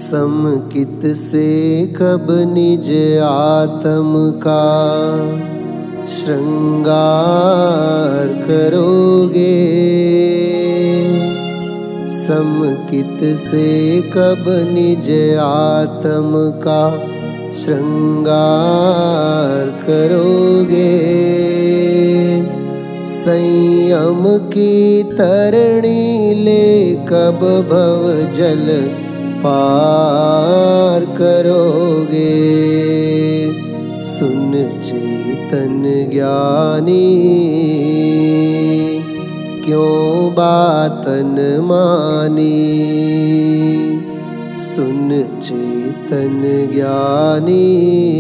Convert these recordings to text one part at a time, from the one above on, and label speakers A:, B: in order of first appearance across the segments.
A: समकित से कब निज आत्म का श्रृंगार करोगे। समकित से कब निज आत्म का श्रृंगार करोगे। संयम की तरणी ले कब भव जल पार करोगे। सुन चेतन ज्ञानी क्यों बातन मानी। सुन चेतन ज्ञानी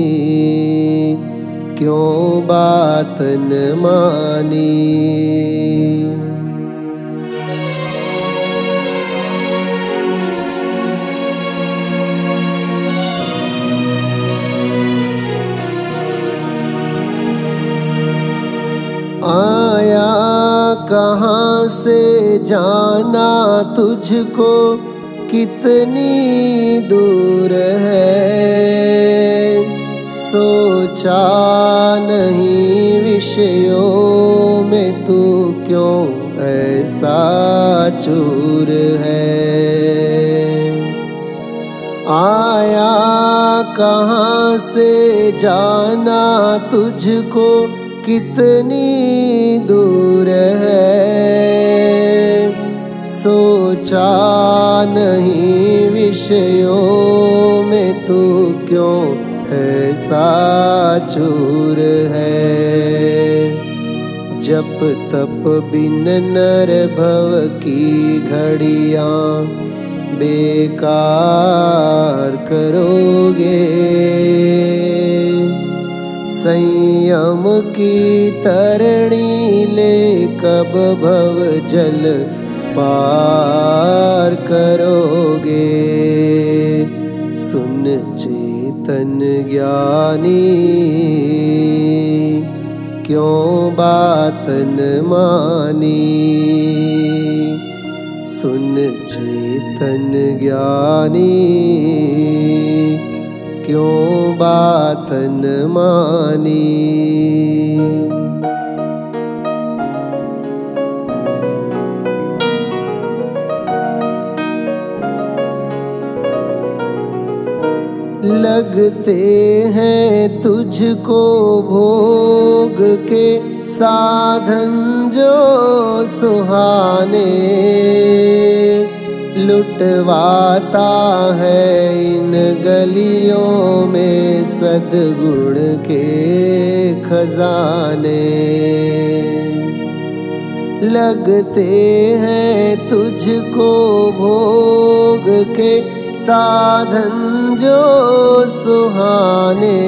A: क्यों बातन मानी। आया कहाँ से जाना तुझको कितनी दूर है। सोचा नहीं विषयों में तू क्यों ऐसा चूर है। आया कहाँ से जाना तुझको कितनी दूर है। सोचा नहीं विषयों में तू क्यों ऐसा चूर है। जप तप बिन नर भव की घड़ियां बेकार करोगे। संयम की तरणी ले कब भव जल पार करोगे। सुन चेतन ज्ञानी क्यों बातन मानी। सुन चेतन ज्ञानी क्यों बातन मानी। लगते हैं तुझको भोग के साधन जो सुहाने। लुटवाता है इन गलियों में सद्गुण के खजाने। लगते हैं तुझको भोग के साधन जो सुहाने।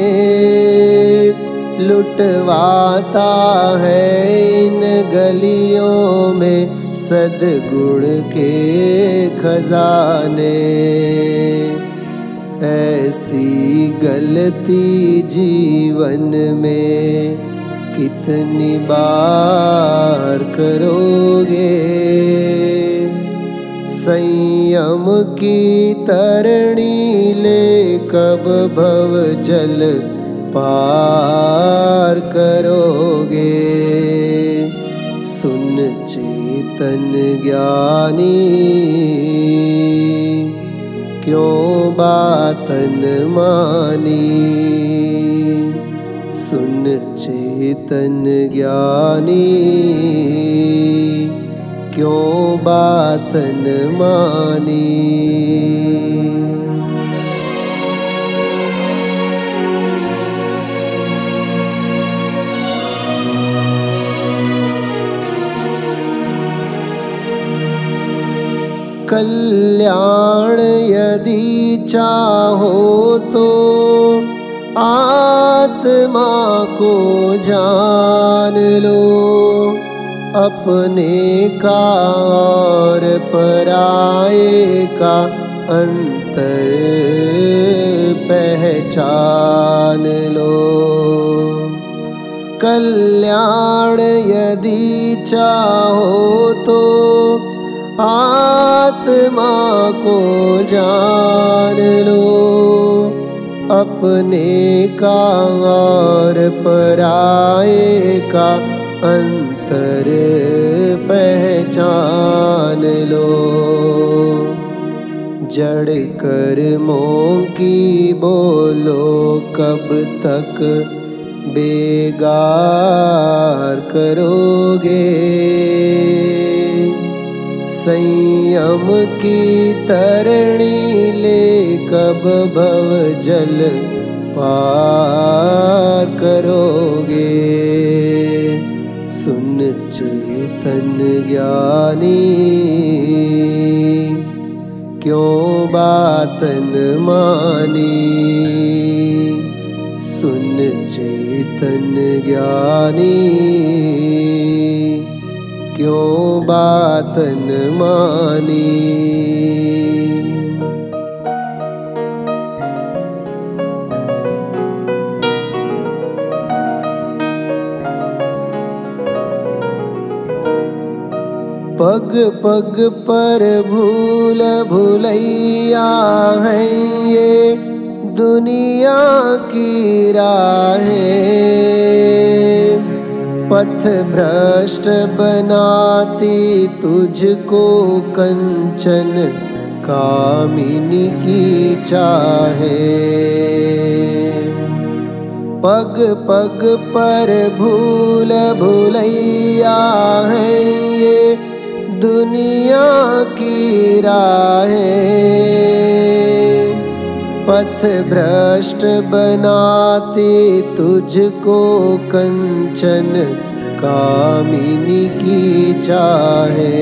A: लुटवाता है इन गलियों में सद्गुण के खजाने। ऐसी गलती जीवन में कितनी बार करोगे। संयम की तरणी ले कब भव जल पार करोगे। सुन चेतन ज्ञानी क्यों बातन मानी। सुन चेतन ज्ञानी क्यों बातन मानी। कल्याण यदि चाहो तो आत्मा को जान लो। अपने का और पराये का अंतर पहचान लो। कल्याण यदि चाहो तो आत्मा को जान लो, अपने का और पराये का अंतर पहचान लो। जड़ कर्मों की बोलो कब तक बेगार करोगे, संयम की तरणी ले कब भव जल पार करोगे। सुन चेतन ज्ञानी क्यों बात न मानी, सुन चेतन ज्ञानी क्यों बात न मानी। पग पग पर भूल भुलैया है ये दुनिया की राहें, पथ भ्रष्ट बनाती तुझको कंचन कामिनी की चाहे। पग पग पर भूल भुलैया है ये दुनिया की राहें, पथ भ्रष्ट बनाती तुझको कंचन कामिनी की चाहे।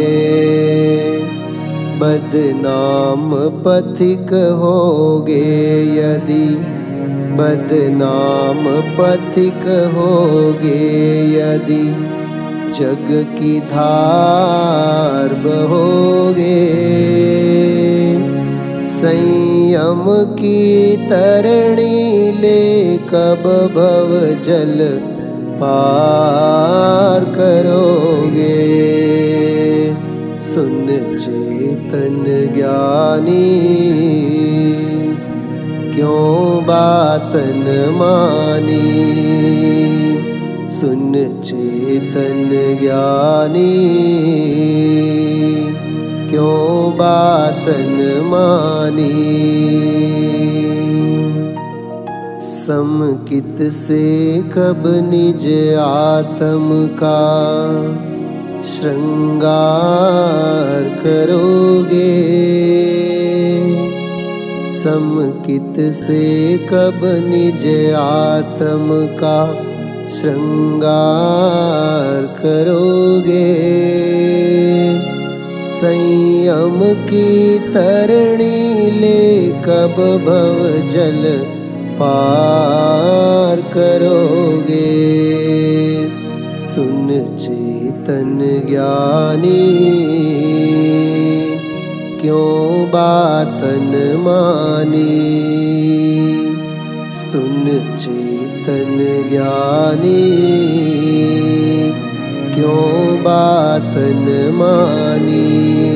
A: बदनाम पथिक होगे यदि, बदनाम पथिक होगे यदि जग की धार बहोगे। संयम की तरणी ले कब भव जल पार करोगे। सुन चेतन ज्ञानी क्यों बात न मानी, सुन चेतन ज्ञानी क्यों बात न मानी। समकित से कब निज आत्म का श्रृंगार करोगे, समकित से कब निज आत्म का श्रृंगार करोगे। संयम की तरणी ले कब भव जल पार करोगे। सुन चेतन ज्ञानी क्यों बात न मानी, सुन चेतन ज्ञानी क्यों बात न मानी।